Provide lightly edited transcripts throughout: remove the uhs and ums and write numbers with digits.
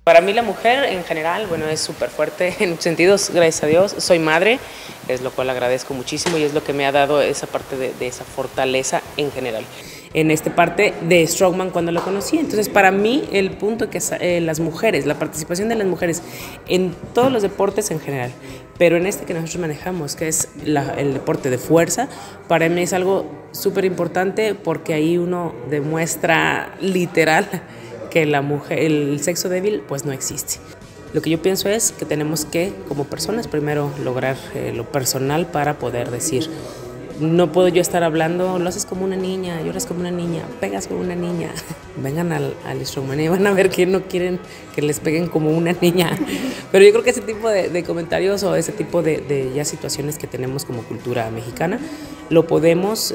Para mí la mujer en general, bueno, es súper fuerte en sentidos, gracias a Dios. Soy madre, es lo cual agradezco muchísimo y es lo que me ha dado esa parte de esa fortaleza en general. En esta parte de Strongman cuando lo conocí. Entonces, para mí, el punto que las mujeres, la participación de las mujeres en todos los deportes en general, pero en este que nosotros manejamos, que es el deporte de fuerza, para mí es algo súper importante porque ahí uno demuestra literal que la mujer, el sexo débil, pues no existe. Lo que yo pienso es que tenemos que, como personas, primero lograr lo personal para poder decir, no puedo yo estar hablando, lo haces como una niña, lloras como una niña, pegas como una niña. Vengan al Strongman y van a ver que no quieren que les peguen como una niña. Pero yo creo que ese tipo de comentarios o ese tipo de ya situaciones que tenemos como cultura mexicana, lo podemos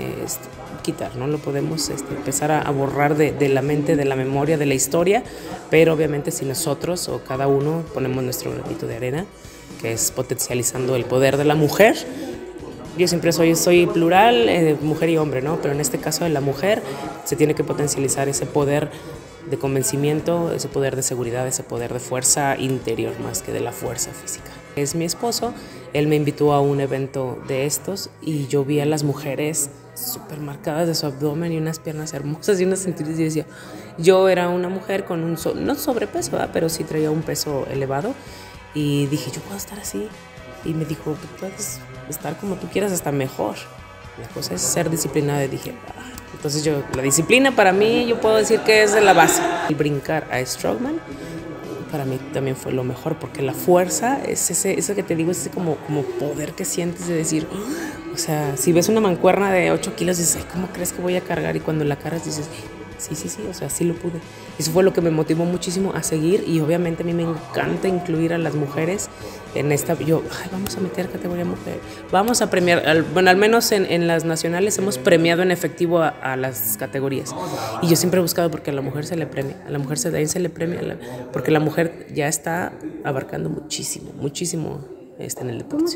quitar, ¿no? Lo podemos empezar a borrar de la mente, de la memoria, de la historia, pero obviamente si nosotros o cada uno ponemos nuestro granito de arena, que es potencializando el poder de la mujer. Yo siempre soy plural, mujer y hombre, ¿no? Pero en este caso de la mujer se tiene que potencializar ese poder de convencimiento, ese poder de seguridad, ese poder de fuerza interior más que de la fuerza física. Es mi esposo, él me invitó a un evento de estos y yo vi a las mujeres súper marcadas de su abdomen y unas piernas hermosas y unas cinturas y decía, yo era una mujer con un, no sobrepeso, ¿verdad? Pero sí traía un peso elevado y dije, yo puedo estar así. Y me dijo, puedes estar como tú quieras, hasta mejor. La cosa es ser disciplinada. Y dije, entonces la disciplina para mí, yo puedo decir que es de la base. Y brincar a Strongman, para mí también fue lo mejor, porque la fuerza es eso que te digo, es ese como poder que sientes de decir, o sea, si ves una mancuerna de 8 kilos, dices, ay, ¿cómo crees que voy a cargar? Y cuando la cargas dices, sí, o sea, sí lo pude. Eso fue lo que me motivó muchísimo a seguir y obviamente a mí me encanta incluir a las mujeres en esta, vamos a meter categoría mujer, vamos a premiar, bueno, al menos en las nacionales hemos premiado en efectivo a las categorías y yo siempre he buscado porque a la mujer se le premia, a la mujer también se le premia, porque la mujer ya está abarcando muchísimo en el deporte.